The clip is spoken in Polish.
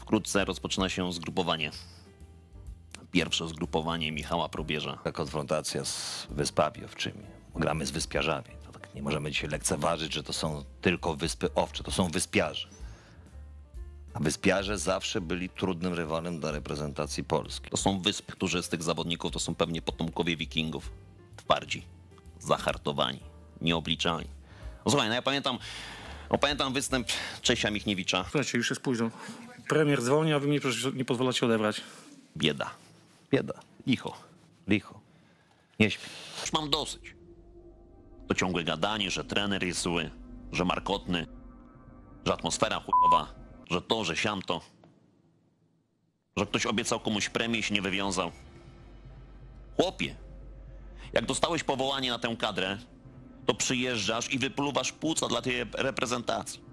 Wkrótce rozpoczyna się zgrupowanie. Pierwsze zgrupowanie Michała Probierza. Ta konfrontacja z Wyspami Owczymi. Gramy z wyspiarzami. To tak nie możemy dzisiaj lekceważyć, że to są tylko Wyspy Owcze, to są wyspiarze. A wyspiarze zawsze byli trudnym rywalem dla reprezentacji Polski. To są wysp, którzy z tych zawodników to są pewnie potomkowie wikingów. Twardzi, zahartowani, nieobliczalni. No słuchaj, no ja pamiętam występ Czesia Michniewicza. Słuchajcie, już jest późno. Premier dzwoni, a wy mi przecież nie pozwalacie odebrać. Bieda. Bieda, Licho. licho. Nie śpi. Już mam dosyć. To ciągłe gadanie, że trener jest zły, że markotny, że atmosfera chujowa, że to, że siamto, że ktoś obiecał komuś premię i się nie wywiązał. Chłopie, jak dostałeś powołanie na tę kadrę, to przyjeżdżasz i wypluwasz płuca dla tej reprezentacji.